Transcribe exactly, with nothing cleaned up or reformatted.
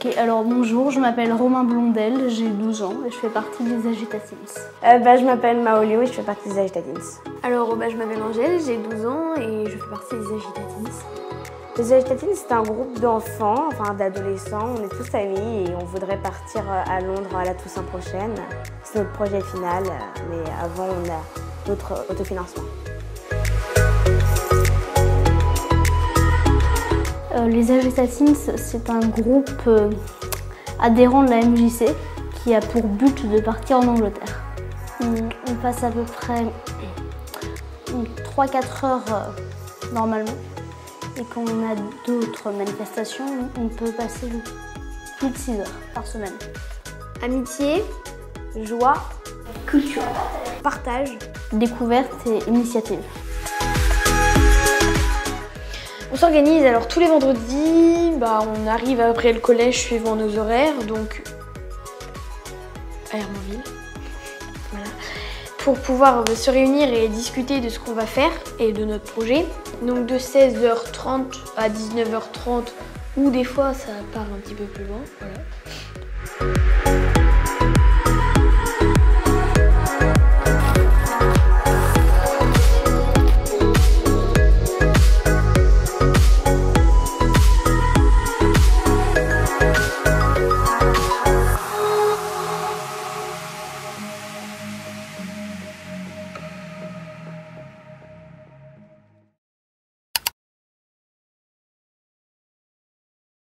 Ok, alors bonjour, je m'appelle Romain Blondel, j'ai douze ans et je fais partie des Agitatins. Euh, bah, je m'appelle Maolio et je fais partie des Agitatins. Alors bah, je m'appelle Angèle, j'ai douze ans et je fais partie des Agitatins. Les Agitatins, c'est un groupe d'enfants, enfin d'adolescents, on est tous amis et on voudrait partir à Londres à la Toussaint prochaine. C'est notre projet final, mais avant on a d'autres autofinancements. Euh, les Agitatins, c'est un groupe euh, adhérent de la M J C qui a pour but de partir en Angleterre. On, on passe à peu près trois à quatre heures euh, normalement. Et quand on a d'autres manifestations, on peut passer plus de six heures par semaine. Amitié, Joie, culture, partage, découverte et initiative. On s'organise alors tous les vendredis, bah, on arrive après le collège suivant nos horaires, donc à Hermonville, voilà, pour pouvoir se réunir et discuter de ce qu'on va faire et de notre projet. Donc de seize heures trente à dix-neuf heures trente ou des fois ça part un petit peu plus loin. Voilà.